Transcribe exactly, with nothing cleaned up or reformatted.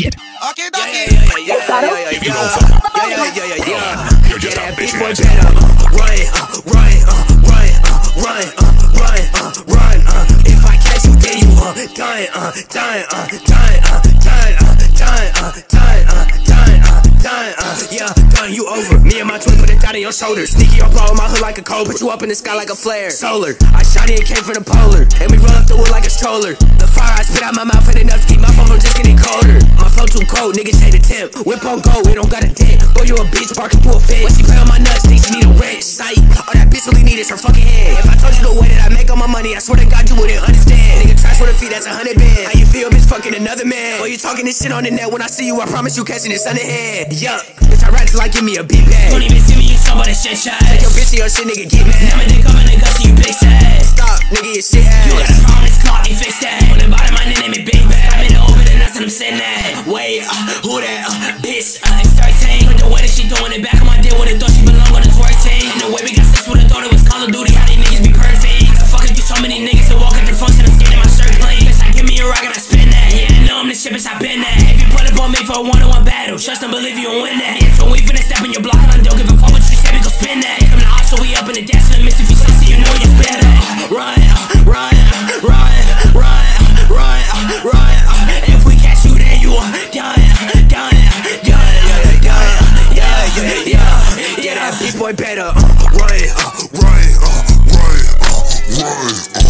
shit. Okay, yeah, yeah, yeah, yeah, yeah, yeah, If you don't yeah, fuck, yeah, yeah, yeah, yeah, yeah. you're just Yeah, a that bitch beast boy ass. better uh, run, uh, run, uh, run, uh, run, uh, run, uh, run, uh. If I catch you, then you uh, done, uh, done, uh, done, uh, done, uh, done, uh, done, uh, done, uh, done, uh. Yeah, done, you over. Me and my twin put it down on your shoulders. Sneaky on blow in my hood like a cold. Put you up in the sky like a flare. Solar, I shot it and came from the polar, and we roll up the wood like a stroller. The fire I spit out my mouth ain't enough to keep my phone from just getting colder. My flow too cold, niggas hate the temp. Whip on go, it don't got a dent. Boy, you a bitch parking through a fence. When she play on my nuts, think she need a wrench. Sight, all that bitch really need is her fucking head. If I told you the way that I make all my money, I swear to God you wouldn't understand. Nigga trash with a feet, that's a hundred bands. How you feel, bitch, fucking another man? Boy, you talking this shit on the net. When I see you, I promise you catching this underhand. Yup, bitch, I rap till I give me a beat bag. Don't even see me, you somebody shit shit. Take your bitch to your shit, nigga, get mad. Never dick up in the guts, you big ass. Stop, nigga, your shit ass. You got a problem, this clock, you fix that. On the bottom, my name is Big Bag. I'm in over the nuts and I'm sitting at. Wait, uh, who that, uh, bitch, uh, it's thirteen. But the way that she throwing it back on my dick, would've thought she belong on the twerk team. And the way we got sex, would've thought it was Call of Duty. How these niggas be perfect. I fuck if you so many niggas that walk at the function, I'm scared in my shirt clean. Bitch, I give me a rock and I spin that. Yeah, I know I'm the shit, bitch, I been that. If you pull up on me for a one-on-one battle, trust and believe you and win that. Yeah, so we finna step in your block and I don't give a fuck what you say, we gon' spin that. Come to off, so we up in the dash and miss if you shit, so you know you're spin that. Run, uh, run, uh, run, uh, run, uh, run, uh, run, uh. If we catch you, then you are done, uh, done, uh, done, uh, done, uh, yeah, yeah, yeah, yeah, that beast boy better uh, run, uh, Run, uh, run, uh, run, uh.